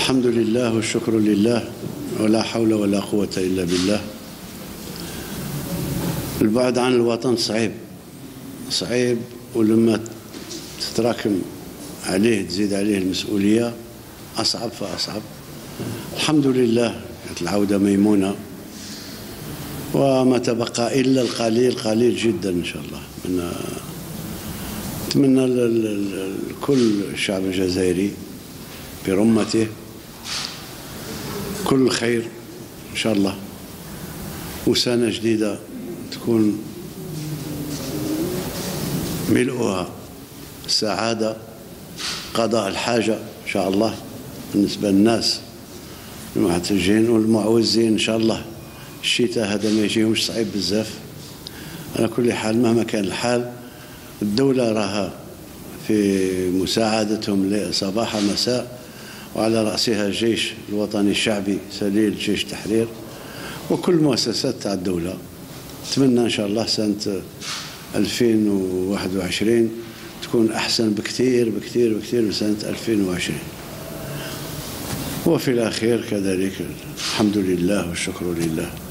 الحمد لله والشكر لله ولا حول ولا قوة إلا بالله. البعد عن الوطن صعيب، ولما تتراكم عليه تزيد عليه المسؤولية أصعب فأصعب. الحمد لله كانت العودة ميمونة، وما تبقى إلا القليل قليل جدا إن شاء الله. نتمنى لكل الشعب الجزائري برمته كل خير إن شاء الله، وسنة جديدة تكون ملؤها السعادة، قضاء الحاجة إن شاء الله بالنسبة للناس المحتاجين والمعوزين إن شاء الله. الشتاء هذا ما يجيهمش صعيب بزاف. على كل حال مهما كان الحال الدولة راها في مساعدتهم صباح مساء، وعلى رأسها الجيش الوطني الشعبي سليل جيش التحرير وكل مؤسسات تاع الدولة. نتمنى إن شاء الله سنة 2021 تكون أحسن بكثير بكثير بكثير من سنة 2020. وفي الأخير كذلك الحمد لله والشكر لله.